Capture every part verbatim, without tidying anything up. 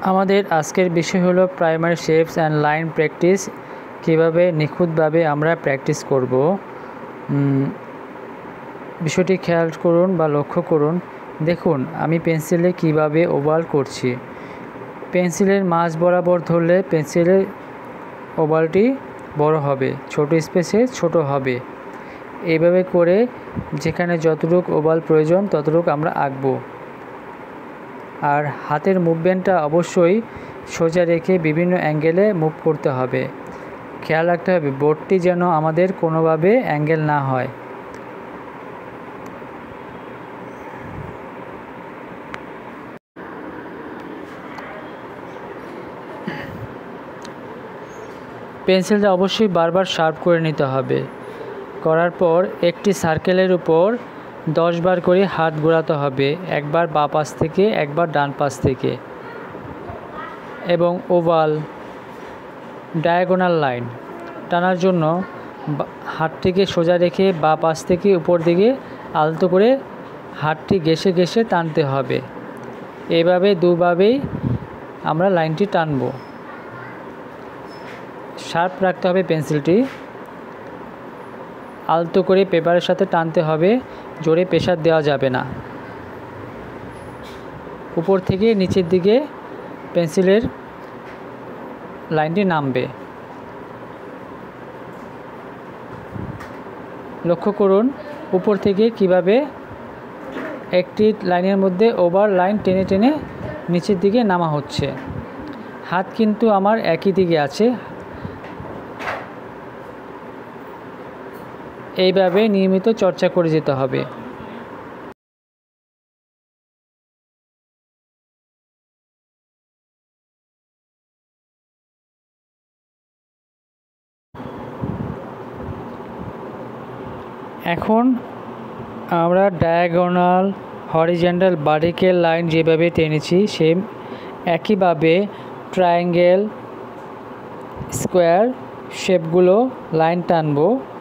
আমাদের আজকের বিষয় হলো primary shapes and line practice. কীভাবে নিখুঁতভাবে আমরা প্র্যাকটিস করব বিষয়টি খেয়াল করুন বা লক্ষ্য করুন। দেখুন আমি পেন্সিলে কিভাবে ওভাল করছি। পেন্সিলের মাঝ বরাবর ধরলে পেন্সিলের ওভালটি বড় হবে, ছোট স্পেসে ছোট হবে। এইভাবে করে যেখানে যতটুকু ওভাল প্রয়োজন ততটুকু আমরা আঁকবো। আর হাতের মুভমেন্টটা অবশ্যই সোজা রেখে বিভিন্ন অ্যাঙ্গেলে মুভ করতে হবে। খেয়াল রাখতে হবে বোর্ডটি যেন আমাদের কোনোভাবে অ্যাঙ্গেল না হয়। পেন্সিলটা অবশ্যই বারবার শার্প করে নিতে হবে। করার পর একটি সার্কেলের উপর দশ বার করে হাত ঘোরাতে হবে, একবার বাঁ পাশ থেকে একবার ডান পাশ থেকে। এবং ওভাল ডায়াগোনাল লাইন টানার জন্য হাতটিকে সোজা রেখে বাঁ পাশ থেকে উপর দিকে আলতো করে হাতটি ঘেঁষে ঘেঁষে টানতে হবে। এভাবে দুভাবেই আমরা লাইনটি টানব। শার্প রাখতে হবে পেন্সিলটি, আলতো করে পেপারের সাথে টানতে হবে, জোরে প্রেসার দেওয়া যাবে না। উপর থেকে নিচের দিকে পেন্সিলের লাইনটি নামবে। লক্ষ্য করুন উপর থেকে কিভাবে একটি লাইনের মধ্যে ওভার লাইন টেনে টেনে নিচের দিকে নামা হচ্ছে। হাত কিন্তু আমার একই দিকে আছে। এইভাবে নিয়মিত চর্চা করে যেতে হবে। এখন আমরা ডায়াগোনাল, হরিজন্টাল, ভার্টিক্যাল লাইন যেভাবে টেনেছি সেম একইভাবে ট্রায়াঙ্গেল, স্কোয়ার শেপগুলো লাইন টানব।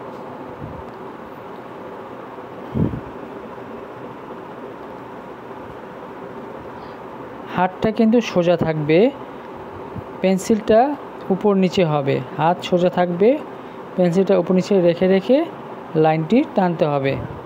হাতটা কিন্তু সোজা থাকবে, পেন্সিলটা উপর নিচে হবে। হাত সোজা থাকবে, পেন্সিলটা উপর নিচে রেখে রেখে লাইনটি টানতে হবে।